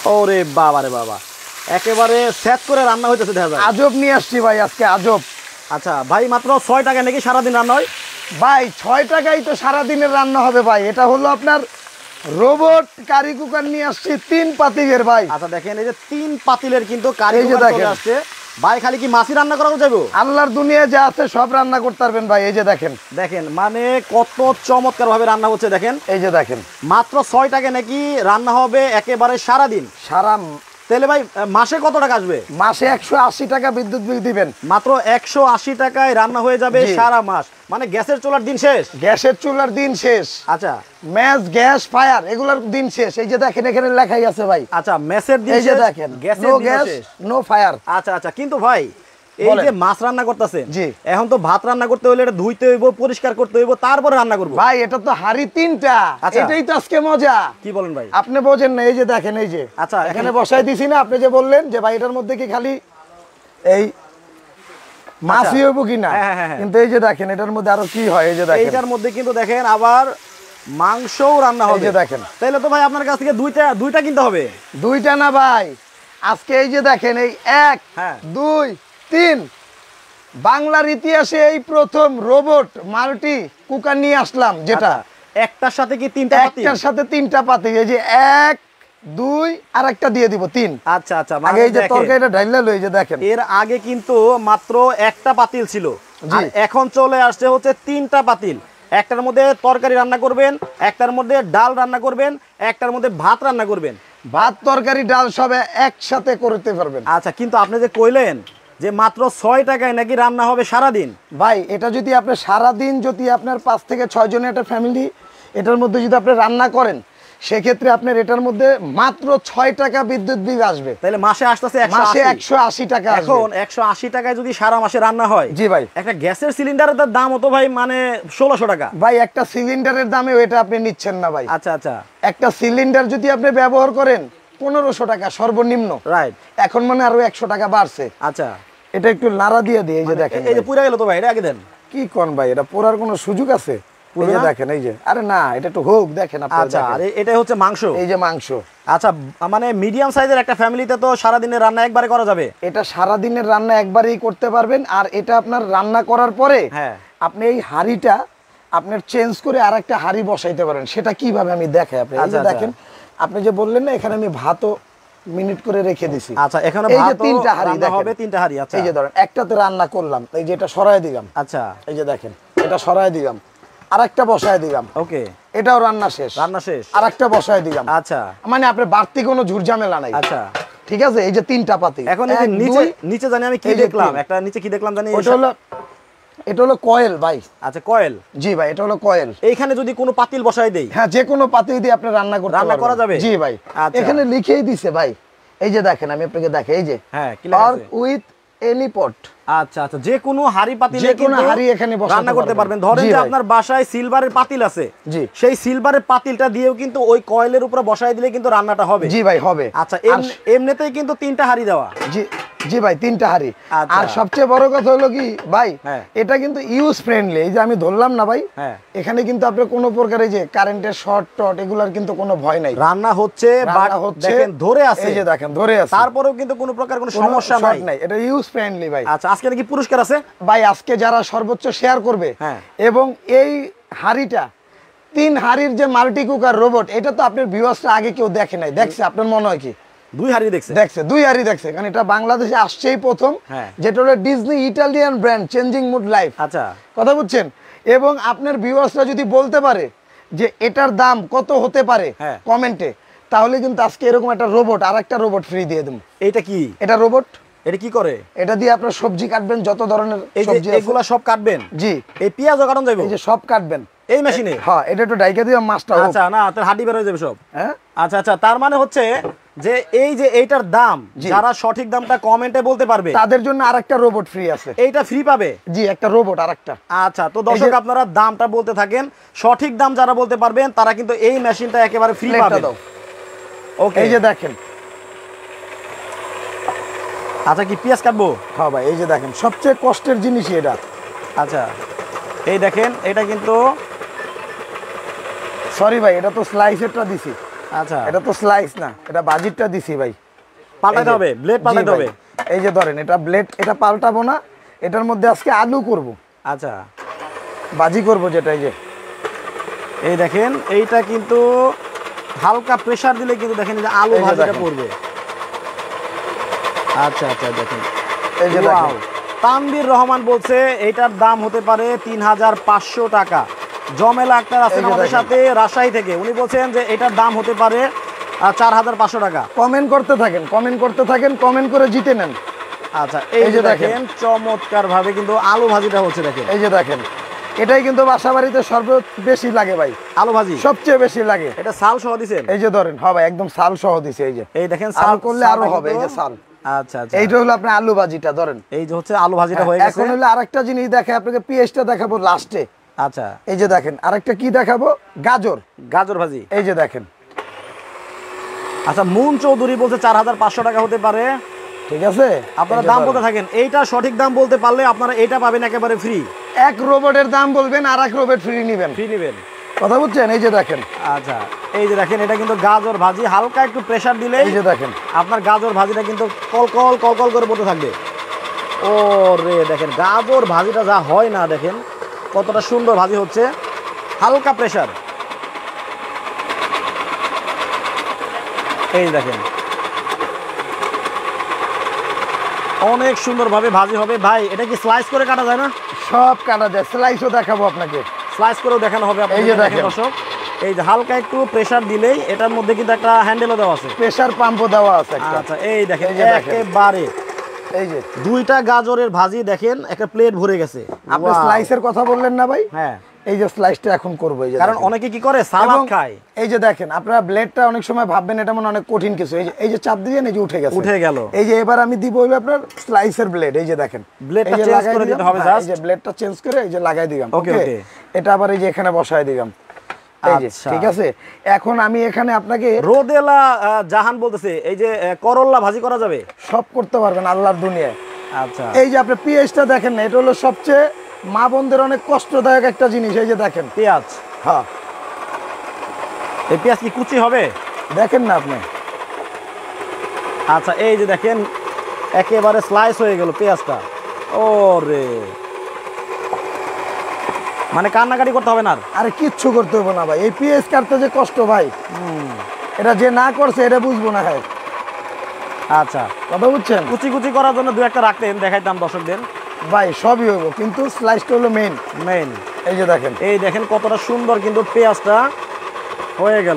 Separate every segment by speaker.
Speaker 1: ওরে বাবা রে বাবা, একেবারে সেট করে রান্না হইতেছে দেখা যায়।
Speaker 2: আজব নিয়ে আসছি ভাই আজকে, আজব।
Speaker 1: আচ্ছা ভাই, মাত্র 6 টাকা নাকি সারাদিন রান্না হয়?
Speaker 2: ভাই 6 টাকাই তো সারাদিনের রান্না হবে ভাই। এটা হলো আপনার রোবট কারি কুকার নিয়ে আসছি 3 পাতিলের ভাই।
Speaker 1: আচ্ছা দেখেন, এই যে 3 পাতিলের কিন্তু কারি কুকার চলে আসছে ভাই। খালি কি মাছই রান্না করা যাবে?
Speaker 2: আল্লাহর দুনিয়া যা আছে সব রান্না করতে পারবেন ভাই। এই যে দেখেন,
Speaker 1: দেখেন মানে কত চমৎকার ভাবে রান্না হচ্ছে দেখেন।
Speaker 2: এই যে দেখেন,
Speaker 1: মাত্র 6 টাকা নাকি রান্না হবে একেবারে সারাদিন।
Speaker 2: সারা
Speaker 1: তাহলে ভাই মাসে কত টাকা আসবে?
Speaker 2: মাসে 180 টাকা বিদ্যুৎ বিল দিবেন।
Speaker 1: মাত্র 180 টাকায় রান্না হয়ে যাবে সারা মাস। মানে গ্যাসের চুলার দিন শেষ,
Speaker 2: গ্যাসের চুলার দিন শেষ।
Speaker 1: আচ্ছা,
Speaker 2: ম্যাচ গ্যাস ফায়ার এগুলোর দিন শেষ। এই যে দেখেন এখানে লেখাই আছে ভাই।
Speaker 1: আচ্ছা ম্যাচের দিন শেষ,
Speaker 2: এই যে দেখেন,
Speaker 1: গ্যাসের দিন শেষ,
Speaker 2: নো ফায়ার।
Speaker 1: আচ্ছা আচ্ছা, কিন্তু ভাই এই যে মাছ রান্না করতেছেন,
Speaker 2: জি,
Speaker 1: এখন তো ভাত রান্না করতে হলে এটা ধুইতে হইব, পরিষ্কার করতে হইব, তারপরে রান্না করব
Speaker 2: ভাই। এটা তো হাড়ি 3টা। এটাই তো আজকে মজা।
Speaker 1: কি বলেন ভাই?
Speaker 2: আপনি বোঝেন না? এই যে দেখেন, এই যে
Speaker 1: আচ্ছা
Speaker 2: এখানে বসাই দিছি না, আপনি যে বললেন যে ভাই এটার মধ্যে কি খালি এই মাছই হইব কিনা, কিন্তু এই যে দেখেন এটার মধ্যে আরো কি হয়। এই যে দেখেন,
Speaker 1: এইটার মধ্যে কিন্তু দেখেন আবার মাংসও রান্না হবে।
Speaker 2: এই যে দেখেন,
Speaker 1: তাইলে তো ভাই আপনার কাছ থেকে দুইটা কিনতে হবে।
Speaker 2: 2টা না ভাই, আজকে এই যে দেখেন এই 1 2 3 বাংলার ইতিহাসে এই প্রথম রোবট মাল্টি কুকার নিয়ে আসলাম, যেটা
Speaker 1: একটার সাথে কি 3টা পাতিল?
Speaker 2: একটার সাথে 3টা পাতিল। এই যে 1 2 আর একটা দিয়ে দিব 3।
Speaker 1: আচ্ছা আচ্ছা,
Speaker 2: আগে এই যে তরকারিটা ঢাইলা লই, এই যে দেখেন,
Speaker 1: এর আগে কিন্তু মাত্র একটা পাতিল ছিল, আর এখন চলে আসছে হচ্ছে 3টা পাতিল। একটার মধ্যে তরকারি রান্না করবেন, একটার মধ্যে ডাল রান্না করবেন, একটার মধ্যে ভাত রান্না করবেন।
Speaker 2: ভাত তরকারি ডাল সব একসাথে করতে পারবেন।
Speaker 1: আচ্ছা, কিন্তু আপনি যে কইলেন যে মাত্র 6 টাকায় নাকি রান্না হবে সারাদিন,
Speaker 2: ভাই এটা যদি আপনি সারাদিন, যদি আপনার 5 থেকে 6 জনের একটা ফ্যামিলি এটার মধ্যে যদি আপনি রান্না করেন, সেক্ষেত্রে আপনার এটার মধ্যে মাত্র 6 টাকা বিদ্যুৎ বিল আসবে।
Speaker 1: তাহলে মাসে আসতেছে
Speaker 2: মাসে 180 টাকা।
Speaker 1: এখন 180 টাকায় যদি সারা মাসে রান্না হয়,
Speaker 2: জি ভাই,
Speaker 1: একটা গ্যাসের সিলিন্ডারের দাম হতো ভাই মানে 1600 টাকা।
Speaker 2: ভাই একটা সিলিন্ডারের দামে এটা আপনি নিচ্ছেন না ভাই।
Speaker 1: আচ্ছা আচ্ছা,
Speaker 2: একটা সিলিন্ডার যদি আপনি ব্যবহার করেন 1500 টাকা সর্বনিম্ন,
Speaker 1: রাইট।
Speaker 2: এখন মানে আরো 100 টাকা বাড়ছে।
Speaker 1: আচ্ছা,
Speaker 2: এটা একটু নাড়া দিয়ে দিই। এই যে দেখেন,
Speaker 1: এই যে পুরা গেল তো ভাই, এটা আগে দেন।
Speaker 2: কি কোন ভাই, এটা পোড়ার কোনো সুযোগ আছে? এই যে দেখেন, এই যে, আরে না, এটা একটু হোক, দেখেন আপনারা।
Speaker 1: আচ্ছা, আর এটা হচ্ছে মাংস।
Speaker 2: এই যে মাংস।
Speaker 1: আচ্ছা, মানে মিডিয়াম সাইজের একটা ফ্যামিলিতে তো সারা দিনের রান্না একবারে করা যাবে।
Speaker 2: এটা সারা দিনের রান্না একবারেই করতে পারবেন। আর এটা আপনার রান্না করার পরে আপনি এই হাঁড়িটা আপনার চেঞ্জ করে আরেকটা হাঁড়ি বসাইতে পারেন। সেটা কিভাবে আমি দেখাই আপনি। এই যে দেখেন, আপনি যে বললেন না এখানে আমি ভাতও মিনিট করে রেখে দিছি।
Speaker 1: আচ্ছা, এখানে
Speaker 2: এই যে 3টা হাঁড়ি দেখেন,
Speaker 1: হবে 3টা হাঁড়ি। আচ্ছা,
Speaker 2: এই যে ধরেন একটাতে রান্না করলাম, এই যে এটা সরায় দিলাম।
Speaker 1: আচ্ছা,
Speaker 2: এই যে দেখেন, এটা সরায় দিলাম, আরেকটা বসায় দিলাম।
Speaker 1: ওকে,
Speaker 2: এটাও রান্না শেষ, আরেকটা বসায় দিলাম।
Speaker 1: আচ্ছা,
Speaker 2: মানে আপনার বাড়তি কোনো ঝুরঝামেলা নাই।
Speaker 1: আচ্ছা,
Speaker 2: ঠিক আছে। এই যে 3টা পাতি।
Speaker 1: এখন এই যে নিচে জানি আমি কি দেখলাম, একটা নিচে কি দেখলাম জানি,
Speaker 2: এটা হলো কয়েল ভাই।
Speaker 1: আচ্ছা, কয়েল।
Speaker 2: জি ভাই, এটা হলো কয়েল।
Speaker 1: এইখানে যদি কোনো পাতিল বসাই দেই,
Speaker 2: হ্যাঁ, যে কোনো পাতিল দিয়ে আপনি রান্না করা যাবে। জি ভাই, এখানে লিখেই দিছে ভাই। এই যে দেখেন, আমি আপনাকে দেখাই, এই যে উইথ এনি পট।
Speaker 1: আচ্ছা আচ্ছা, যে কোনো হাড়ি পাতিলে
Speaker 2: যে কোনো হাড়ি এখানে
Speaker 1: রান্না করতে পারবেন। ধরেন যে আপনার বাসায় সিলভারের পাতিল আছে,
Speaker 2: জি,
Speaker 1: সেই সিলভারের পাতিলটা দিয়েও কিন্তু ওই কয়েলের উপরে বসায় দিলে কিন্তু রান্নাটা হবে।
Speaker 2: জি ভাই, হবে।
Speaker 1: আচ্ছা, এমনিতেই কিন্তু 3টা হাড়ি দেওয়া।
Speaker 2: জি জি ভাই, 3টা হাড়ি। আর সবচেয়ে বড় কথা হলো কি ভাই, এটা কিন্তু ইউজ ফ্রেন্ডলি। এই যে আমি ধরলাম না ভাই, এখানে কিন্তু আপনি কোনো প্রকার এই যে কারেন্টের শর্ট টট এগুলার কিন্তু কোনো ভয় নাই।
Speaker 1: রান্না হচ্ছে, দেখেন ধরে আছে,
Speaker 2: এই যে দেখেন ধরে আছে,
Speaker 1: তারপরেও কিন্তু কোনো প্রকার কোনো সমস্যা নাই।
Speaker 2: এটা ইউজ ফ্রেন্ডলি ভাই।
Speaker 1: আচ্ছা, আজকে নাকি পুরস্কার আছে
Speaker 2: ভাই? আজকে যারা সর্বোচ্চ শেয়ার করবে এবং এই হাড়িটা 3 হাড়ির যে মাল্টি কুকার রোবট, এটা তো আপনার ভিউয়ার্সরা আগে কেউ দেখে নাই। দেখছে? আপনার মনে হয় কি
Speaker 1: 2 হাড়ি দেখছে?
Speaker 2: 2 হাড়ি দেখছে, কারণ এটা বাংলাদেশে আসছেই প্রথম, যেটা হলো Disney Italian brand changing mood life.
Speaker 1: আচ্ছা,
Speaker 2: কথা বুঝছেন? এবং আপনার ভিউয়ার্সরা যদি বলতে পারে যে এটার দাম কত হতে পারে কমেন্টে, তাহলে কিন্তু আজকে এরকম একটা রোবট, আরেকটা রোবট ফ্রি দিয়ে দেব।
Speaker 1: এটা কি?
Speaker 2: এটা রোবট।
Speaker 1: এটা কি করে?
Speaker 2: এটা দিয়ে আপনার সবজি কাটবেন, যত ধরনের সবজি
Speaker 1: এগুলা সব কাটবেন?
Speaker 2: জি।
Speaker 1: এই পেঁয়াজও কাটন যাবে?
Speaker 2: এই যে সব কাটবেন
Speaker 1: এই মেশিনে?
Speaker 2: হ্যাঁ, এটা একটু ডাইকা দিয়ে মাছটা।
Speaker 1: আচ্ছা, না তার হাড্ডি বের হয়ে যাবে সব। হ্যাঁ, আচ্ছা আচ্ছা, তার মানে হচ্ছে যে এই যে এইটার দাম যারা সঠিক দামটা কমেন্টে বলতে পারবে,
Speaker 2: তাদের জন্য আরেকটা রোবট ফ্রি আছে।
Speaker 1: এইটা ফ্রি পাবে?
Speaker 2: জি, একটা রোবট আরেকটা।
Speaker 1: আচ্ছা, তো দর্শক আপনারা দামটা বলতে থাকেন, সঠিক দাম যারা বলতে পারবেন তারা কিন্তু এই মেশিনটা একেবারে ফ্রি পাবেন। ওকে, এই যে দেখেন। আচ্ছা, কি পেঁয়াজ কাটবো?
Speaker 2: হ্যাঁ ভাই, এই যে দেখেন, সবচেয়ে কষ্টের জিনিসই এটা।
Speaker 1: আচ্ছা, এই দেখেন, এটা কিন্তু
Speaker 2: সরি ভাই, এটা তো স্লাইসেরটা দিছি।
Speaker 1: আচ্ছা,
Speaker 2: এটা তো স্লাইস না, এটা বাজিরটা দিছি ভাই।
Speaker 1: পাল্টাতে হবে, ব্লেড পাল্টাতে হবে।
Speaker 2: এই যে ধরেন এটা ব্লেড, এটা পাল্টাবো না, এটার মধ্যে আজকে আলু করব।
Speaker 1: আচ্ছা,
Speaker 2: বাজি করব যেটা। এই যে
Speaker 1: এই দেখেন এইটা কিন্তু হালকা প্রেসার দিলে কিন্তু দেখেন এই যে আলু ভাজিটা পড়বে। আচ্ছা আচ্ছা, দেখেন
Speaker 2: এই যে দেখেন
Speaker 1: তানভীর রহমান বলছে এটার দাম হতে পারে ৩৫০০ টাকা। জমেলা আক্তার আছেন আমাদের সাথে রাজশাহী থেকে, উনি বলছেন যে এটার দাম হতে পারে ৪৫০০ টাকা।
Speaker 2: কমেন্ট করতে থাকেন, কমেন্ট করতে থাকেন, কমেন্ট করে জিতে নেন।
Speaker 1: আচ্ছা, এই যে দেখেন চমৎকার ভাবে কিন্তু আলু ভাজিটা হচ্ছে। দেখেন
Speaker 2: এই যে দেখেন, এটাই কিন্তু বাসা বাড়িতে বেশি লাগে ভাই,
Speaker 1: আলু ভাজি
Speaker 2: সবচেয়ে বেশি লাগে।
Speaker 1: এটা সাল সহ দিছেন?
Speaker 2: এই যে ধরেন, হবে একদম সাল সহ দিছে। এই যে
Speaker 1: এই দেখেন
Speaker 2: সাল করলে আরো হবে। এই যে সাল।
Speaker 1: আচ্ছা আচ্ছা,
Speaker 2: এইটা হলো আপনার আলু ভাজিটা। ধরেন
Speaker 1: এই যে হচ্ছে আলু ভাজিটা হয়ে গেছে।
Speaker 2: এখন হলো আরেকটা জিনিস দেখে আপনাকে, পেঁয়াজটা দেখাবো লাস্টে।
Speaker 1: আচ্ছা,
Speaker 2: এই যে দেখেন আরেকটা কি দেখাবো, গাজর।
Speaker 1: গাজর ভাজি।
Speaker 2: এই যে দেখেন।
Speaker 1: আচ্ছা, মুন চৌধুরী বলছে ৪৫০০ টাকা হতে পারে।
Speaker 2: ঠিক আছে,
Speaker 1: আপনারা দাম বলতে থাকেন, এইটা সঠিক দাম বলতে পারলে আপনারা এটা পাবেন একেবারে ফ্রি।
Speaker 2: এক রোবটের দাম বলবেন আর এক রোবট ফ্রি নেবেন।
Speaker 1: ফ্রি নেবেন,
Speaker 2: কথা বুঝছেন? এই যে দেখেন।
Speaker 1: আচ্ছা, এই যে দেখেন এটা কিন্তু গাজর ভাজি, হালকা একটু প্রেসার দিলে
Speaker 2: এই যে দেখেন
Speaker 1: আপনার গাজর ভাজিটা কিন্তু কলকল কলকল করে পড়তে থাকবে। ও রে, দেখেন গাজর ভাজিটা যা হয় না, দেখেন কতটা সুন্দর ভাজি হচ্ছে, হালকা প্রেসার। এই দেখেন অনেক সুন্দরভাবে ভাজি হবে। ভাই এটা কি স্লাইস করে কাটা যায় না?
Speaker 2: সব কাটা যায়, স্লাইসও দেখাবো আপনাকে,
Speaker 1: স্লাইস করেও দেখানো হবে।
Speaker 2: এই যে দেখেন
Speaker 1: দর্শক, এই যে হালকা একটু প্রেসার দিলেই এটার মধ্যে কিন্তু একটা হ্যান্ডেলও দেওয়া আছে,
Speaker 2: প্রেসার পাম্পও দেওয়া আছে একটা।
Speaker 1: আচ্ছা, এই দেখেন
Speaker 2: এই যে দেখেন।
Speaker 1: একেবারে
Speaker 2: এই যে
Speaker 1: দুইটা গাজরের ভাজি, দেখেন একটা প্লেট ভরে গেছে।
Speaker 2: আপনি
Speaker 1: Wow!
Speaker 2: স্লাইসের কথা বললেন না ভাই?
Speaker 1: হ্যাঁ,
Speaker 2: এই যে স্লাইসটা এখন করবো। এই যে
Speaker 1: কারণ
Speaker 2: দেখেন।
Speaker 1: অনেকে কি করে সালাদ
Speaker 2: এবং
Speaker 1: খায়।
Speaker 2: এই যে দেখেন, আপনারা ব্লেডটা অনেক সময় ভাববেন এটা মনে অনেক কঠিন কিছু। এই যে চাপ দিবেন, এই যে উঠে গেছে,
Speaker 1: উঠে গেল।
Speaker 2: এই যে এবার আমি দিব হইলো আপনার স্লাইসের ব্লেড। এই যে দেখেন,
Speaker 1: ব্লেডটা
Speaker 2: এই যে
Speaker 1: চেঞ্জ
Speaker 2: লাগাই
Speaker 1: করে দিতে
Speaker 2: দিলাম।
Speaker 1: হবে
Speaker 2: হ্যাঁ,
Speaker 1: জাস্ট।
Speaker 2: এই যে ব্লেডটা চেঞ্জ করে এই যে লাগাই দিলাম।
Speaker 1: ওকে ওকে,
Speaker 2: এটা আবার এই যে এখানে বসায় দিলাম। এই যে
Speaker 1: আচ্ছা,
Speaker 2: ঠিক আছে। এখন আমি এখানে আপনাকে
Speaker 1: রোদেলা জাহান বলতেছে এই যে করল্লা ভাজি করা যাবে?
Speaker 2: সব করতে পারবেন আল্লাহর দুনিয়ায়।
Speaker 1: আচ্ছা,
Speaker 2: এই যে আপনি পেঁয়াজটা দেখেন না, এটা হলো সবচেয়ে মা বোনদের অনেক কষ্টদায়ক একটা জিনিস। এই যে দেখেন
Speaker 1: পেঁয়াজ,
Speaker 2: হ্যাঁ,
Speaker 1: এই পেঁয়াজ কি কুচি হবে?
Speaker 2: দেখেন না আপনি।
Speaker 1: আচ্ছা, এই যে দেখেন একেবারে স্লাইস হয়ে গেল পেঁয়াজটা। ও রে, মানে কান্নাকাটি করতে হবে না আর?
Speaker 2: আরে কিচ্ছু করতে হবে না ভাই, এই পেঁয়াজ কাটতে যে কষ্ট ভাই, এটা যে না করছে এটা বুঝবো না। হ্যাঁ,
Speaker 1: আচ্ছা,
Speaker 2: কথা বুঝছেন?
Speaker 1: কুচি কুচি করার জন্য দু একটা রাখতেন, দেখাইতাম দর্শকদের।
Speaker 2: ভাই সবই হইব, কিন্তু স্লাইসটা হলো মেইন।
Speaker 1: মেইন,
Speaker 2: এই যে দেখেন,
Speaker 1: এই দেখেন কতটা সুন্দর কিন্তু পেঁয়াজটা হয়ে গেল।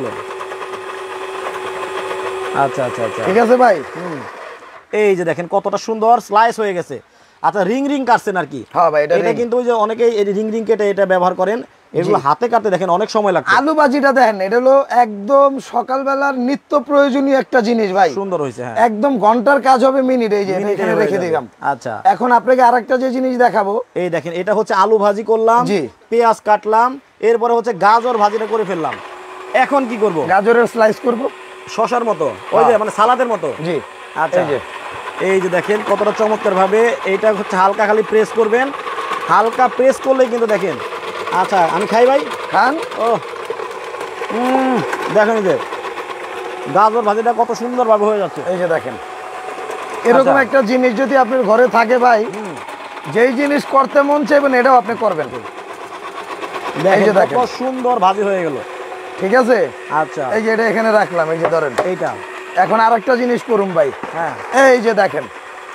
Speaker 1: আচ্ছা আচ্ছা আচ্ছা,
Speaker 2: ঠিক আছে ভাই।
Speaker 1: এই যে দেখেন কতটা সুন্দর স্লাইস হয়ে গেছে। আচ্ছা, রিং রিং কাটছেন আর কি?
Speaker 2: হ্যাঁ ভাই,
Speaker 1: এটা কিন্তু ওই যে অনেকেই এই রিং রিং কেটে এটা ব্যবহার করেন, এগুলো হাতে কাটতে দেখেন অনেক সময় লাগে।
Speaker 2: আলু ভাজিটা দেখেন, এটা হলো একদম সকালবেলার নিত্য প্রয়োজনীয় একটা জিনিস ভাই।
Speaker 1: সুন্দর হয়েছে, হ্যাঁ,
Speaker 2: একদম ঘন্টার কাজ হবে মিনিট। এই যে এটা
Speaker 1: মিনিটে
Speaker 2: এখানে
Speaker 1: হয়ে
Speaker 2: রেখে
Speaker 1: যাবে।
Speaker 2: দিলাম।
Speaker 1: আচ্ছা,
Speaker 2: এখন আপনাকে আরেকটা যে জিনিস দেখাবো,
Speaker 1: এই দেখেন এটা হচ্ছে আলু ভাজি করলাম,
Speaker 2: জি,
Speaker 1: পেঁয়াজ কাটলাম, এরপরে হচ্ছে গাজর ভাজিটা করে ফেললাম। এখন কি করব?
Speaker 2: গাজরের স্লাইস করব
Speaker 1: শশার মতো, ওই যে মানে সালাদের মতো।
Speaker 2: জি,
Speaker 1: আচ্ছা,
Speaker 2: এই যে
Speaker 1: এই যে দেখেন কতটা চমৎকার ভাবে এইটা হচ্ছে হালকা খালি প্রেস করবেন, হালকা প্রেস করলেই কিন্তু দেখেন। আচ্ছা, আমি খাই ভাই?
Speaker 2: খান।
Speaker 1: ও দেখেন এই যে গাজর ভাজিটা কত সুন্দরভাবে হয়ে যাচ্ছে।
Speaker 2: এই যে দেখেন, এরকম
Speaker 1: আচ্ছা,
Speaker 2: একটা জিনিস যদি আপনার ঘরে থাকে ভাই, যেই জিনিস করতে মন চাইবেন এটাও আপনি করবেন। এই যে
Speaker 1: দেখেন কত
Speaker 2: দেখেন,
Speaker 1: সুন্দর ভাজি হয়ে গেল।
Speaker 2: ঠিক আছে।
Speaker 1: আচ্ছা,
Speaker 2: এই যে এটা এখানে রাখলাম। এই যে ধরেন,
Speaker 1: এইটা
Speaker 2: এখন আরেকটা জিনিস করুন ভাই।
Speaker 1: হ্যাঁ,
Speaker 2: এই যে দেখেন,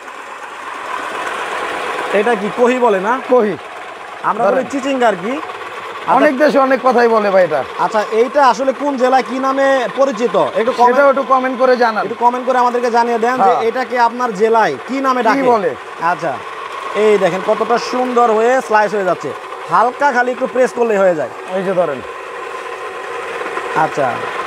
Speaker 1: এটা কি কহি বলে না?
Speaker 2: কহি,
Speaker 1: আমরা বলি চিচিঙ্গা আর কি।
Speaker 2: অনেক দেশে অনেক কথাই বলে ভাই এটা।
Speaker 1: আচ্ছা, এইটা আসলে কোন জেলায় কি নামে পরিচিত একটু
Speaker 2: সেটাও একটু কমেন্ট করে জানান,
Speaker 1: একটু কমেন্ট করে আমাদেরকে জানিয়ে দেন যে
Speaker 2: হ্যাঁ,
Speaker 1: এটাকে আপনার জেলায় কি নামে
Speaker 2: কি
Speaker 1: ডাকে
Speaker 2: বলে।
Speaker 1: আচ্ছা, এই দেখেন কতটা সুন্দর হয়ে স্লাইস হয়ে যাচ্ছে, হালকা খালি একটু প্রেস করলেই হয়ে যায়।
Speaker 2: এই যে ধরেন,
Speaker 1: আচ্ছা,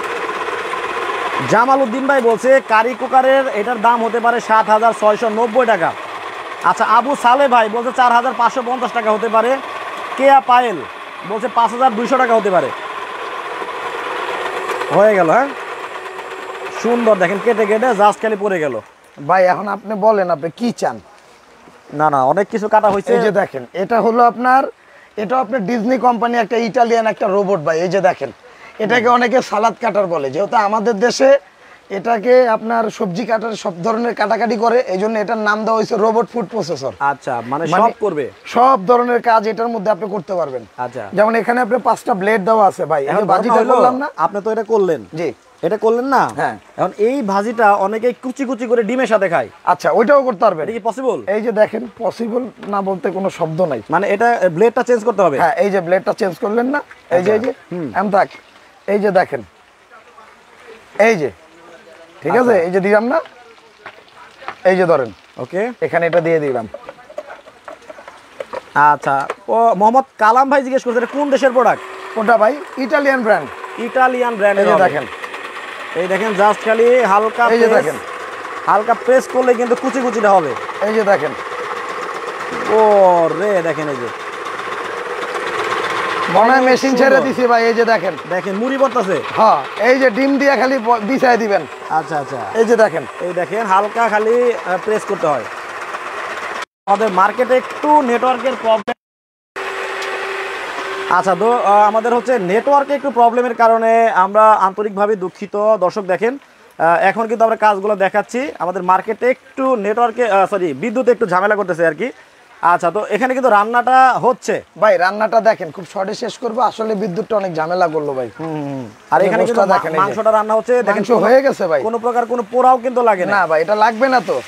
Speaker 1: জামাল উদ্দিন ভাই বলছে কারি কুকারের এটার দাম হতে পারে ৭৬৯০ টাকা। আচ্ছা, আবু সালে ভাই বলছে ৪৫৫০ টাকা হতে পারে। কেয়া পায়েল বলছে ৫২০০ টাকা হতে পারে। হয়ে গেল, হ্যাঁ, সুন্দর দেখেন কেটে কেটে জাস্ট খালি পড়ে গেল।
Speaker 2: ভাই এখন আপনি বলেন আপনি কি চান।
Speaker 1: না না, অনেক কিছু কাটা হয়েছে।
Speaker 2: এই যে দেখেন, এটা হলো আপনার, এটা আপনার ডিজনি কোম্পানি একটা ইটালিয়ান একটা রোবট ভাই। এই যে দেখেন, এটাকে অনেকে সালাদ কাটার বলে, যেহেতু আমাদের দেশে এটাকে আপনার সবজি কাটার সব ধরনের কাটাকাটি করে, এই জন্য এটার নাম দেওয়া হয়েছে রোবট ফুড প্রসেসর।
Speaker 1: আচ্ছা, মানে সব করবে,
Speaker 2: সব ধরনের কাজ এটার মধ্যে আপনি করতে পারবেন।
Speaker 1: আচ্ছা,
Speaker 2: যেমন এখানে আপনার 5টা ব্লেড দেওয়া আছে ভাই, এই যে ভাজিটা করলাম না,
Speaker 1: আপনি তো এটা করলেন,
Speaker 2: জি
Speaker 1: এটা করলেন না,
Speaker 2: হ্যাঁ।
Speaker 1: এখন এই ভাজিটা অনেকে কুচি কুচি করে ডিমের সাথে খায়।
Speaker 2: আচ্ছা, ওইটাও করতে পারবেন।
Speaker 1: এটা কি পসিবল?
Speaker 2: এই যে দেখেন, পসিবল না বলতে কোনো শব্দ নাই,
Speaker 1: মানে এটা ব্লেডটা চেঞ্জ করতে হবে।
Speaker 2: হ্যাঁ, এই যে ব্লেডটা চেঞ্জ করলেন না, এই যে এম থাক, এই যে দেখেন, এই যে ঠিক আছে, এই যে দিলাম না, এই যে ধরেন,
Speaker 1: ওকে,
Speaker 2: এখানে এটা দিয়ে দিলাম।
Speaker 1: আচ্ছা, ও মোহাম্মদ কালাম ভাই জিজ্ঞেস করছে এটা কোন দেশের প্রোডাক্ট?
Speaker 2: ওটা ভাই ইটালিয়ান ব্র্যান্ড।
Speaker 1: Italian brand.
Speaker 2: এই যে দেখেন,
Speaker 1: এই দেখেন, জাস্ট খালি হালকা,
Speaker 2: এই যে দেখেন,
Speaker 1: হালকা প্রেস করলে কিন্তু কুচি কুচিটা হবে।
Speaker 2: এই যে দেখেন,
Speaker 1: ও রে, দেখেন এই যে
Speaker 2: মনে হয় মেশিন ছেড়ে দিছি ভাই, এই যে দেখেন,
Speaker 1: দেখেন মুড়ি পড়তেছে।
Speaker 2: হ্যাঁ, এই যে ডিম দিয়ে খালি বিছায় দিবেন।
Speaker 1: আচ্ছা আচ্ছা,
Speaker 2: এই যে দেখেন,
Speaker 1: এই দেখেন হালকা খালি প্রেস করতে হয়। আমাদের মার্কেটে একটু নেটওয়ার্কের প্রবলেম। আচ্ছা, তো আমাদের হচ্ছে নেটওয়ার্কে একটু প্রবলেমের কারণে আমরা আন্তরিকভাবে দুঃখিত। দর্শক দেখেন, এখন কিন্তু আমরা কাজগুলো দেখাচ্ছি। আমাদের মার্কেটে একটু নেটওয়ার্কে বিদ্যুতে একটু ঝামেলা করতেছে আর কি। আচ্ছা, তো এখানে কিন্তু রান্নাটা হচ্ছে
Speaker 2: ভাই, রান্নাটা দেখেন খুব শর্টে শেষ করবো, আসলে বিদ্যুৎটা অনেক ঝামেলা করলো ভাই।
Speaker 1: আর এখানে কিন্তু মাংসটা রান্না হচ্ছে, দেখেন
Speaker 2: হয়ে গেছে ভাই,
Speaker 1: কোনো প্রকার কোনো পোড়াও কিন্তু লাগে
Speaker 2: না ভাই, এটা লাগবে না তো,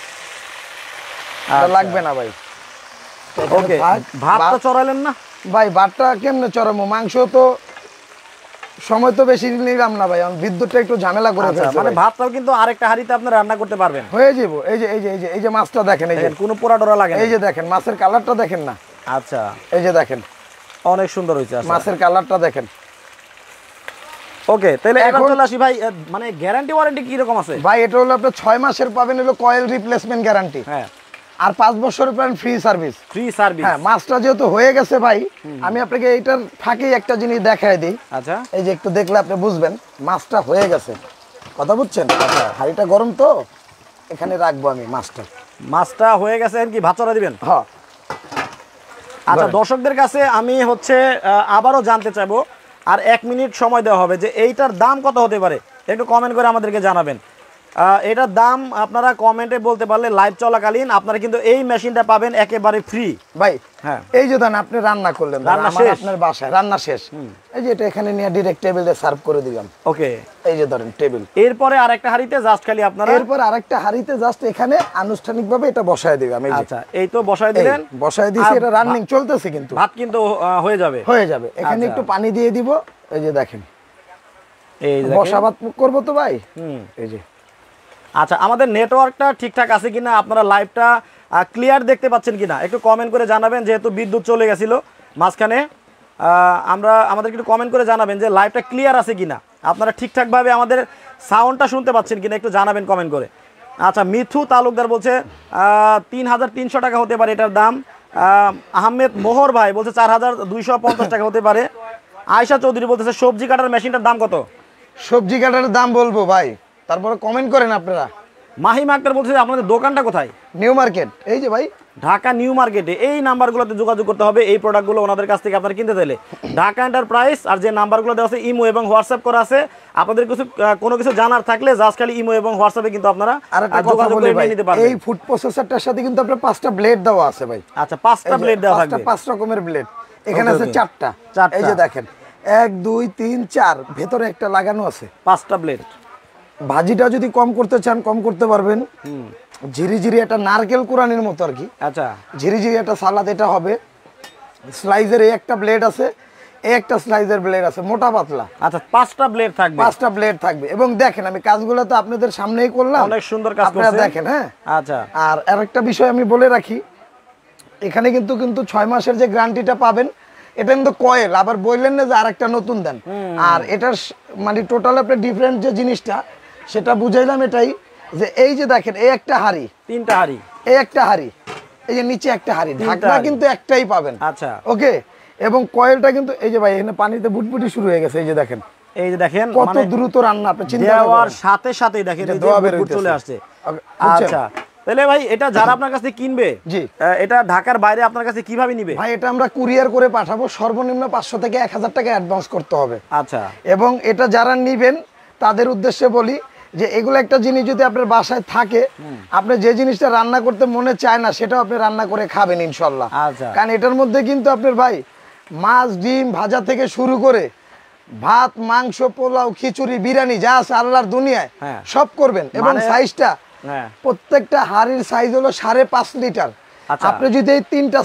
Speaker 2: এটা লাগবে না ভাই।
Speaker 1: ওকে, ভাতটা চড়াইলেন না
Speaker 2: ভাই? ভাতটা কেমনে চড়াবো, মাংস তো সময় তো বেশি নিলাম না ভাই, আমি বিদ্যুৎটা একটু ঝামেলা করে ফেলছি।
Speaker 1: মানে ভাতটাও কিন্তু আরেকটা হাঁড়িতে আপনি রান্না করতে পারবেন,
Speaker 2: হয়ে যাবো। এই যে এই যে এই যে এই যে মাছটা দেখেন, এই যে
Speaker 1: কোনো পোড়া টোড়া লাগে না।
Speaker 2: এই যে দেখেন মাছের কালারটা দেখেন না।
Speaker 1: আচ্ছা,
Speaker 2: এই যে দেখেন,
Speaker 1: অনেক সুন্দর হয়েছে
Speaker 2: মাছের কালারটা দেখেন।
Speaker 1: ওকে, তাহলে এখন চলে আসি ভাই, মানে গ্যারান্টি ওয়ারেন্টি কি রকম আছে
Speaker 2: ভাই? এটা হলো আপনার 6 মাসের পাবেন হলো কয়েল রিপ্লেসমেন্ট গ্যারান্টি,
Speaker 1: হ্যাঁ,
Speaker 2: আর 5 বছরের পাবেন ফ্রি সার্ভিস।
Speaker 1: ফ্রি সার্ভিস,
Speaker 2: হ্যাঁ। মাছটা যেহেতু হয়ে গেছে ভাই, আমি আপনাকে এইটার ফাঁকেই একটা জিনিস দেখায় দিই।
Speaker 1: আচ্ছা,
Speaker 2: এই যে একটু দেখলে আপনি বুঝবেন মাছটা হয়ে গেছে, কথা বুঝছেন? আচ্ছা, হাঁড়িটা গরম তো, এখানে রাখবো আমি মাছটা।
Speaker 1: মাছটা হয়ে গেছে, কি ভাত চড়া দিবেন?
Speaker 2: হ্যাঁ।
Speaker 1: আচ্ছা, দর্শকদের কাছে আমি হচ্ছে আবারও জানতে চাইবো, আর 1 মিনিট সময় দেওয়া হবে, যে এইটার দাম কত হতে পারে, একটু কমেন্ট করে আমাদেরকে জানাবেন। এটার দাম আপনারা কমেন্টে বলতে পারলে লাইভ চলাকালীন আপনারা কিন্তু এই মেশিনটা পাবেন একেবারে ফ্রি
Speaker 2: ভাই।
Speaker 1: হ্যাঁ,
Speaker 2: এই যে ধরেন আপনি রান্না করলেন,
Speaker 1: রান্না শেষ,
Speaker 2: আপনার বাসায় রান্না শেষ, এই যে এটা এখানে নিয়ে ডাইরেক্ট টেবিলে সার্ভ করে দিলাম।
Speaker 1: ওকে,
Speaker 2: এই যে ধরেন টেবিল,
Speaker 1: এরপরে আরেকটা হাঁড়িতে জাস্ট খালি আপনারা,
Speaker 2: এরপর আরেকটা হাঁড়িতে জাস্ট এখানে আনুষ্ঠানিকভাবে এটা বসায় দিলাম। এই যে
Speaker 1: আচ্ছা, এই তো বসায় দিলেন,
Speaker 2: বসায় দিয়েছি, এটা রানিং চলতেছে, কিন্তু
Speaker 1: ভাত কিন্তু হয়ে যাবে,
Speaker 2: হয়ে যাবে। এখানে একটু পানি দিয়ে দিব, এই যে দেখেন,
Speaker 1: এই
Speaker 2: বসা ভাত করবো তো ভাই। এই যে,
Speaker 1: আচ্ছা, আমাদের নেটওয়ার্কটা ঠিকঠাক আছে কিনা, আপনারা লাইভটা ক্লিয়ার দেখতে পাচ্ছেন কিনা একটু কমেন্ট করে জানাবেন, যেহেতু বিদ্যুৎ চলে গেছিল মাঝখানে। আমাদেরকে একটু কমেন্ট করে জানাবেন যে লাইভটা ক্লিয়ার আছে কিনা, আপনারা ঠিকঠাকভাবে আমাদের সাউন্ডটা শুনতে পাচ্ছেন কিনা, একটু জানাবেন কমেন্ট করে। আচ্ছা, মিথু তালুকদার বলছে 3300 টাকা হতে পারে এটার দাম। আহমেদ মোহর ভাই বলছে 4250 টাকা হতে পারে। আয়শা চৌধুরী বলতেছে সবজি কাটার মেশিনটার দাম কত?
Speaker 2: সবজি কাটার দাম বলবো ভাই, তারপরে কমেন্ট করেন আপনারা।
Speaker 1: মাহিম আক্তার বলছে আপনাদের দোকানটা কোথায়?
Speaker 2: নিউ মার্কেট, এই যে ভাই
Speaker 1: ঢাকা নিউ মার্কেটে। এই নাম্বারগুলোতে যোগাযোগ করতে হবে এই প্রোডাক্টগুলো ওনাদের কাছ থেকে আপনারা কিনতে চাইলে। ঢাকা এন্টারপ্রাইজ, আর যে নাম্বারগুলো দেওয়া আছে ইমো এবং হোয়াটসঅ্যাপ করা আছে, আপনাদের কোনো কিছু জানার থাকলে জাস্ট খালি ইমো এবং হোয়াটসঅ্যাপে কিন্তু আপনারা যোগাযোগ করে নিতে পারবেন।
Speaker 2: এই ফুড প্রসেসরটার সাথে কিন্তু আপনার 5টা ব্লেড দেওয়া আছে ভাই।
Speaker 1: আচ্ছা, 5টা ব্লেড দেওয়া থাকবে,
Speaker 2: 5 রকমের ব্লেড। এখানে আছে 4টা। এই যে দেখেন 1 2 3 4, ভেতরে একটা লাগানো আছে,
Speaker 1: 5টা ব্লেড।
Speaker 2: ভাজিটা যদি কম করতে চান কম করতে পারবেন। ঝিরিঝিরি একটা নারকেল কুরানির মতো আর কি।
Speaker 1: আচ্ছা,
Speaker 2: ঝিরিঝিরি একটা সালাদ এটা হবে। স্লাইজের এই একটা ব্লেড আছে, এই একটা স্লাইজের ব্লেড আছে, মোটা পাতলা।
Speaker 1: আচ্ছা, 5টা ব্লেড থাকবে,
Speaker 2: 5টা ব্লেড থাকবে। এবং দেখেন আমি কাজগুলো তো আপনাদের সামনেই করলাম,
Speaker 1: অনেক সুন্দর কাজ করছেন,
Speaker 2: আপনারা দেখেন। হ্যাঁ,
Speaker 1: আচ্ছা।
Speaker 2: আর আরেকটা বিষয় আমি বলে রাখি, এখানে কিন্তু 6 মাসের যে গ্যারান্টিটা পাবেন, এটা কিন্তু কয়েল, আবার বললেন না যে আরেকটা নতুন দেন। আর এটার মানে টোটাল আপনার ডিফারেন্ট যে জিনিসটা সেটা বুঝাইলাম এটাই, যে এই যে দেখেন এই একটা হাঁড়ি,
Speaker 1: 3টা হাঁড়ি,
Speaker 2: এই একটা হাঁড়ি, এই যে নিচে একটা হাঁড়ি, ঢাকনা কিন্তু একটাই পাবেন।
Speaker 1: আচ্ছা,
Speaker 2: ওকে। এবং কয়েলটা কিন্তু এই যে ভাই এখানে পানিতে বুটবুটি শুরু হয়ে গেছে, এই যে দেখেন,
Speaker 1: এই যে দেখেন
Speaker 2: কত দ্রুত রান্না, আপনি চিন্তা
Speaker 1: দেওয়ার সাথে সাথেই দেখেন এই যে বুট চলে আসছে। আচ্ছা, তাহলে ভাই এটা যারা আপনার কাছে কিনবে,
Speaker 2: জি,
Speaker 1: এটা ঢাকার বাইরে আপনার কাছে কিভাবে নিবে?
Speaker 2: ভাই এটা আমরা কুরিয়ার করে পাঠাবো, সর্বনিম্ন 500 থেকে 1000 টাকা অ্যাডভান্স করতে হবে।
Speaker 1: আচ্ছা।
Speaker 2: এবং এটা যারা নিবেন তাদের উদ্দেশ্যে বলি যে এগুলো একটা জিনিস যদি আপনার বাসায় থাকে, আপনি যে জিনিসটা রান্না করতে মনে চায় না সেটাও আপনি রান্না করে খাবেন ইনশাল্লাহ।
Speaker 1: আচ্ছা।
Speaker 2: কারণ এটার মধ্যে কিন্তু আপনার ভাই মাছ, ডিম, ভাজা থেকে শুরু করে ভাত, মাংস, পোলাও, খিচুড়ি, বিরিয়ানি যা আছে আল্লাহর দুনিয়ায় সব করবেন। এবং সাইজটা প্রত্যেকটা হাড়ির সাইজ হলো 5.5 লিটার। আপনি যদি এই 3টা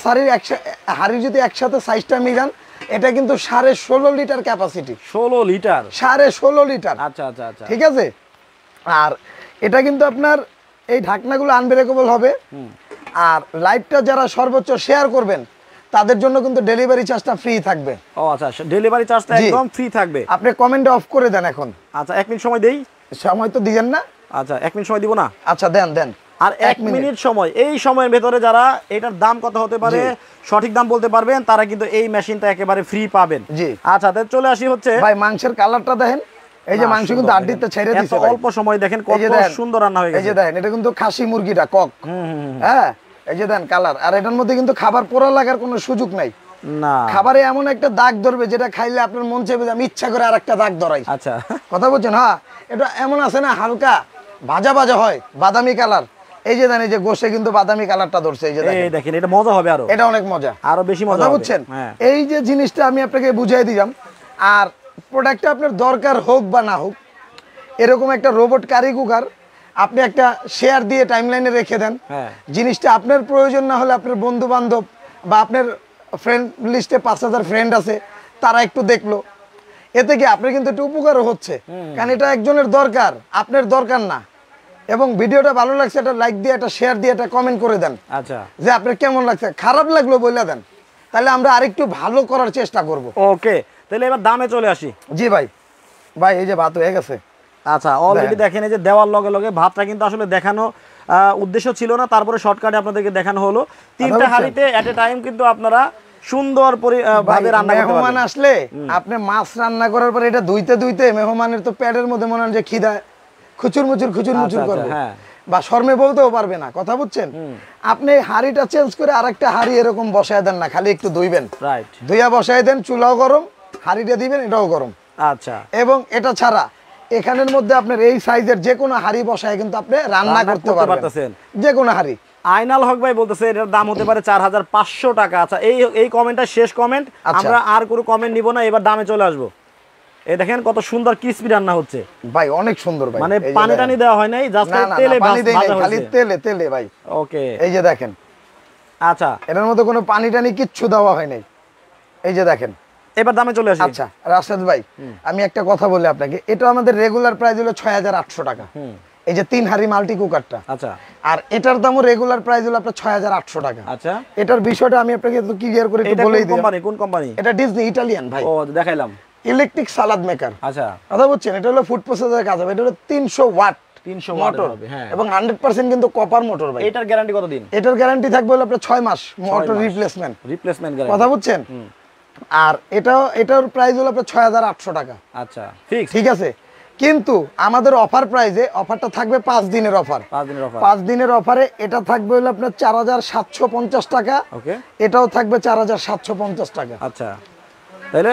Speaker 2: হাড়ি যদি একসাথে সাইজটা মিলান, এটা কিন্তু 16.5 লিটার ক্যাপাসিটি।
Speaker 1: 16 লিটার?
Speaker 2: 16.5 লিটার।
Speaker 1: আচ্ছা আচ্ছা আচ্ছা,
Speaker 2: ঠিক আছে। আর এটা কিন্তু আপনার এই ঢাকনাগুলো আনব্রেকেবল হবে। আর লাইভটা যারা সর্বোচ্চ শেয়ার করবেন তাদের জন্য কিন্তু ডেলিভারি চার্জটা ফ্রি থাকবে।
Speaker 1: ও আচ্ছা, ডেলিভারি চার্জটা একদম ফ্রি থাকবে।
Speaker 2: আপনি কমেন্টে অফ করে দেন এখন।
Speaker 1: আচ্ছা, 1 মিনিট সময় দেই।
Speaker 2: সময় তো দিবেন না?
Speaker 1: আচ্ছা, 1 মিনিট সময় দিব না?
Speaker 2: আচ্ছা দেন দেন।
Speaker 1: আর 1 মিনিট সময়, এই সময়ের ভেতরে যারা এটার দাম কত হতে পারে সঠিক দাম বলতে পারবেন তারা কিন্তু এই মেশিনটা একেবারে ফ্রি পাবেন।
Speaker 2: জি।
Speaker 1: আচ্ছা, তাহলে চলে আসি হচ্ছে
Speaker 2: ভাই মাংসের কালারটা দেখেন। এই যে মাংস কিন্তু আড্ডিতে ছেড়ে দিয়েছে,
Speaker 1: অল্প সময় দেখেন কত সুন্দর রান্না হয়ে গেছে।
Speaker 2: এই যে দেখেন, এটা কিন্তু খাসি মুরগিটা কক। হ্যাঁ, এই যে দেন কালার। আর এটার মধ্যে কিন্তু খাবার পোড়া লাগার কোনো সুযোগ নাই। না, খাবারে এমন একটা দাগ ধরবে যেটা খাইলে আপনার মন চাইবে আমি ইচ্ছা করে আরেকটা দাগ ধরাই। আচ্ছা, কথা বলছেন? হ্যাঁ, এটা এমন আছে না হালকা ভাজা ভাজা হয়, বাদামি কালার। এই যে দেন, এই যে গোশে কিন্তু বাদামি কালারটা ধরছে। এই যে দেখেন, এটা মজা হবে, আরো এটা অনেক মজা, আরো বেশি মজা হবে, বুঝছেন? এই যে জিনিসটা আমি আপনাকে বুঝিয়ে দিলাম। আর প্রোডাক্টটা আপনার দরকার হোক বা না হোক, এরকম একটা রোবট কারি কুকার আপনি একটা শেয়ার দিয়ে টাইমলাইনে রেখে দেন। জিনিসটা আপনার প্রয়োজন না হলে আপনার বন্ধু বান্ধব বা আপনার ফ্রেন্ড লিস্টে 5000 ফ্রেন্ড আছে, তারা একটু দেখলো, এতে কি আপনার কিন্তু একটু উপকারও হচ্ছে। কারণ এটা একজনের দরকার, আপনার দরকার না। এবং ভিডিওটা ভালো লাগছে, এটা লাইক দিয়ে, একটা শেয়ার দিয়ে, একটা কমেন্ট করে দেন। আচ্ছা, যে আপনার কেমন লাগছে, খারাপ লাগলো বলে দেন, তাহলে আমরা আরেকটু ভালো করার চেষ্টা করব।
Speaker 1: ওকে, তাহলে এবার দামে চলে আসি।
Speaker 2: জি ভাই, ভাই এই যে ভাত হয়ে গেছে।
Speaker 1: আচ্ছা, অলরেডি দেখেন এই যে দেওয়ার লগে লগে ভাতটা কিন্তু আসলে দেখানো উদ্দেশ্য ছিল না, তারপরে শর্টকাটে আপনাদেরকে দেখানো হলো। 3টা হাঁড়িতে এট এ টাইম কিন্তু আপনারা সুন্দর ভাবে রান্না করতে পারবেন।
Speaker 2: মেহমান আসলে আপনি মাছ রান্না করার পর এটা ধুইতে ধুইতে মেহমানের তো পেটের মধ্যে মনে হয় যে খিদা খুচুর মুচুর করবে, বা শর্মে বলতেও পারবে না, কথা বুঝছেন? আপনি হাঁড়িটা চেঞ্জ করে আরেকটা হাঁড়ি এরকম বসায় দেন না, খালি একটু ধুইবেন, ধুইয়া বসায় দেন, চুলাও গরম, হাঁড়িটা দিবেন, এটাও গরম। আচ্ছা, এবং এটা ছাড়া এখানের মধ্যে আপনার এই সাইজের যে কোনো হাঁড়ি বসায় কিন্তু আপনি রান্না করতে পারবেন, যে কোনো হাঁড়ি।
Speaker 1: আইনাল হক ভাই বলতেছে এটার দাম হতে পারে 4500 টাকা। আচ্ছা, এই কমেন্টটা শেষ কমেন্ট, আমরা আর কোনো কমেন্ট নিব না, এবার দামে চলে আসবো। এই দেখেন কত সুন্দর ক্রিসপি রান্না হচ্ছে
Speaker 2: ভাই, অনেক সুন্দর ভাই।
Speaker 1: মানে পানি টানি দেওয়া হয় নাই, জাস্ট তেলে ভাজা হয়েছে,
Speaker 2: খালি তেলে ভাই। ওকে, এই যে দেখেন। আচ্ছা, এটার মধ্যে কোনো পানি টানি কিচ্ছু দেওয়া হয় নাই। এই যে দেখেন,
Speaker 1: এবার দামে চলে আসি।
Speaker 2: আচ্ছা রাশেদ ভাই, আমি একটা কথা বলি আপনাকে, এটা আমাদের রেগুলার প্রাইস হলো 6800 টাকা, এই যে 3 হাঁড়ি মাল্টি কুকারটা। আচ্ছা, আর এটার দামও রেগুলার প্রাইস হলো আপনার 6800 টাকা। আচ্ছা, এটার বিষয়টা আমি আপনাকে একটু ক্লিয়ার করে একটু বলেই দিই।
Speaker 1: কোন কোম্পানি?
Speaker 2: এটা ডিজনি ইটালিয়ান ভাই। ও, দেখাইলাম, ইলেকট্রিক সালাদ মেকার। আচ্ছা, কথা বুঝছেন? এটা হলো ফুড প্রসেসরের কাজ হবে। এটা হলো 300 ওয়াট, 300 মোটর হবে, হ্যাঁ, এবং 100% কিন্তু কপার মোটর ভাই।
Speaker 1: এটার গ্যারান্টি কতদিন?
Speaker 2: এটার গ্যারান্টি থাকবে হলো আপনার 6 মাস মোটর রিপ্লেসমেন্ট গ্যারান্টি, কথা বুঝছেন? আর এটার প্রাইস হলো আপনার 6800 টাকা। আচ্ছা, ঠিক আছে। কিন্তু আমাদের অফার প্রাইসে, অফারটা থাকবে 5 দিনের অফার। 5 দিনের অফারে এটা থাকবে হলো আপনার 4750 টাকা। ওকে, এটাও থাকবে 4750 টাকা। আচ্ছা,
Speaker 1: তাহলে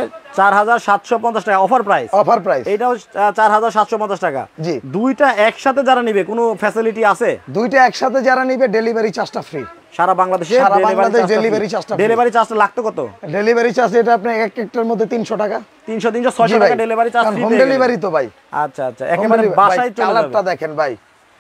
Speaker 1: 4750 টাকা অফার প্রাইস।
Speaker 2: অফার প্রাইস
Speaker 1: এটাও 4750 টাকা। জি, দুইটা একসাথে যারা নিবে কোনো ফ্যাসিলিটি আছে?
Speaker 2: দুইটা একসাথে যারা নিবে ডেলিভারি চার্জটা ফ্রি
Speaker 1: সারা বাংলাদেশে।
Speaker 2: ডেলিভারি চার্জটা,
Speaker 1: ডেলিভারি চার্জটা লাগতো কত?
Speaker 2: ডেলিভারি চার্জ এটা আপনার একটার মধ্যে 300 টাকা,
Speaker 1: 300 টাকা delivery charge free.
Speaker 2: Home delivery তো ভাই। আচ্ছা আচ্ছা, একেবারে বাসায় চলে যাবে। কালারটা দেখেন ভাই,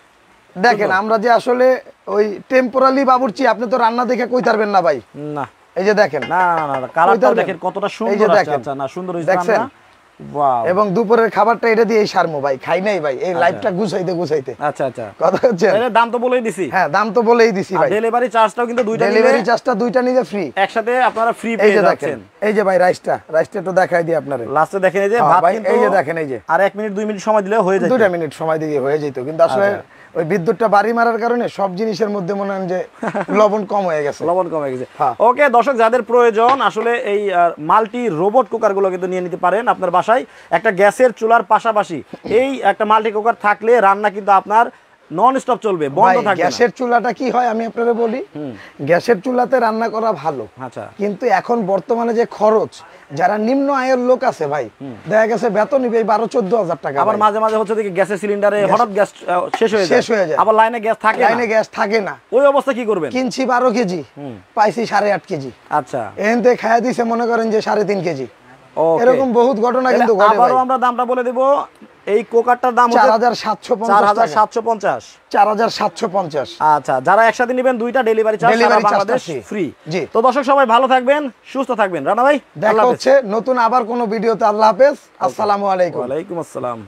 Speaker 2: দেখেন আমরা যে আসলে ওই টেম্পোরারি বাবুর্চি, আপনি তো রান্না দেখে কই পারবেন না ভাই। না, এই যে দেখেন,
Speaker 1: না কালারটা দেখেন কতটা সুন্দর আছে। আচ্ছা, না সুন্দর হইছে রান্না। ওয়াও, এবং দুপুরের খাবারটা এটা দিয়ে সারমু ভাই, খাই নাই ভাই এই লাইভটা গুছাইতে। আচ্ছা আচ্ছা, কথা হচ্ছে, তাহলে দাম তো বলেই দিছি।
Speaker 2: হ্যাঁ, দাম তো বলেই দিছি ভাই।
Speaker 1: ডেলিভারি চার্জটাও কিন্তু দুইটা নিলে,
Speaker 2: ডেলিভারি চার্জটা দুইটা নিলে ফ্রি,
Speaker 1: একসাথে আপনারা ফ্রি পেয়ে যাচ্ছেন।
Speaker 2: এই যে ভাই রাইসটা একটু দেখাই দিই আপনারে।
Speaker 1: লাস্টে দেখেন এই যে ভাত, কিন্তু
Speaker 2: এই যে দেখেন, এই যে
Speaker 1: আর 1 মিনিট 2 মিনিট সময় দিলে হয়ে যায়।
Speaker 2: 2 মিনিট সময় দিয়ে হয়ে যেত, কিন্তু আসলে ওই বিদ্যুৎটা বাড়ি মারার কারণে সব জিনিসের মধ্যে মনে হয় যে লবণ কম হয়ে গেছে। ওকে দর্শক, যাদের প্রয়োজন আসলে এই মাল্টি রোবট কুকার গুলো কিন্তু নিয়ে নিতে পারেন আপনার বাসায়। একটা গ্যাসের চুলার পাশাপাশি এই একটা মাল্টি কুকার থাকলে রান্না কিন্তু আপনার
Speaker 1: নন স্টপ চলবে, বন্ধ
Speaker 2: ভাই,
Speaker 1: থাকবে না।
Speaker 2: গ্যাসের চুলাটা কি হয় আমি আপনাদের বলি, গ্যাসের চুলাতে রান্না করা ভালো,
Speaker 1: আচ্ছা,
Speaker 2: কিন্তু এখন বর্তমানে যে খরচ, যারা নিম্ন আয়ের লোক আছে ভাই, দেখা গেছে বেতন নিবে 12-14 হাজার টাকা,
Speaker 1: আবার
Speaker 2: ভাই।
Speaker 1: মাঝে মাঝে হচ্ছে দেখি গ্যাসের সিলিন্ডারে হঠাৎ গ্যাস শেষ হয়ে যায়, আবার লাইনে গ্যাস থাকে না,
Speaker 2: লাইনে গ্যাস থাকে না,
Speaker 1: ওই অবস্থা কি করবেন?
Speaker 2: কিনছি 12 কেজি, পাইছি 8.5 কেজি,
Speaker 1: আচ্ছা,
Speaker 2: এখান থেকে খাইয়া দিছে মনে করেন যে 3.5 কেজি।
Speaker 1: ওকে।
Speaker 2: এরকম বহুত ঘটনা কিন্তু ঘটে ভাই।
Speaker 1: আবারও আমরা দামটা বলে দেব, এই কুকারটার দাম হচ্ছে
Speaker 2: 4750 4750।
Speaker 1: আচ্ছা, যারা একসাথে নেবেন দুইটা ডেলিভারি চার্জ সারা বাংলাদেশ ফ্রি।
Speaker 2: জি।
Speaker 1: তো দর্শক সবাই ভালো থাকবেন, সুস্থ থাকবেন। রানা ভাই,
Speaker 2: দেখা হচ্ছে নতুন আবার কোনো ভিডিওতে। আল্লাহ হাফেজ, আসসালামু আলাইকুম।
Speaker 1: ওয়ালাইকুম আসসালাম।